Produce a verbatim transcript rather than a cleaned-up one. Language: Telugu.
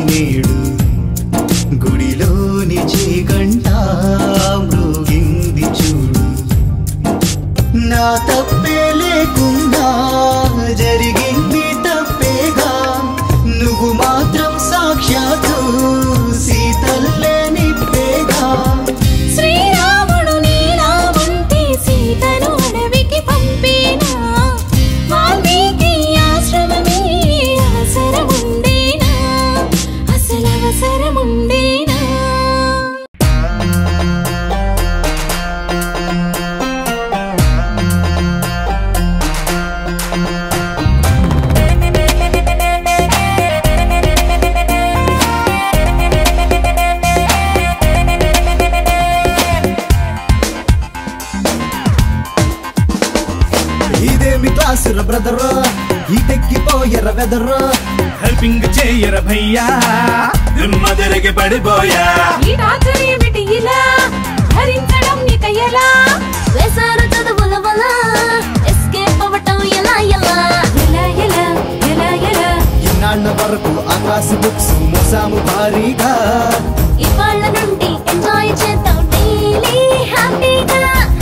నేడు గుడిలోని చీకంట మృగింది చూడు నా తప్పే లేకుండా జరిగింది తప్పేగా నువ్వు మాత్రం సాక్షాత్తు సీతల్లే నిప్పేగా శ్రీరాముడు నీలా ఉంటే సీతను అడవికి పంపేనా వాల్మీకి ఆశ్రమమే అవసరముండేనా అసలు అవసరముండేనా ఇదేమి క్లాసుర బ్రదర్ ఈటెక్కిపోయర వెదర్ హెల్పింగ్ చేయర భయ్యా దిమ్మదరికి పడిపోయా ఈ టార్చర్ ఏమిటి ఇలా భరించడం ఇక ఎలా వేసారు చదువుల వల్ల ఎస్కేప్ అవ్వటం ఎలా ఎలా ఎలా ఎలా ఎలా ఎలా ఇన్నాళ్ళ వరకు ఆకాశ బుక్స్ మోసాము భారీగా ఇవాళ్ళ నుండి ఎంజాయ్ చేద్దాం డైలీ హ్యాపీగా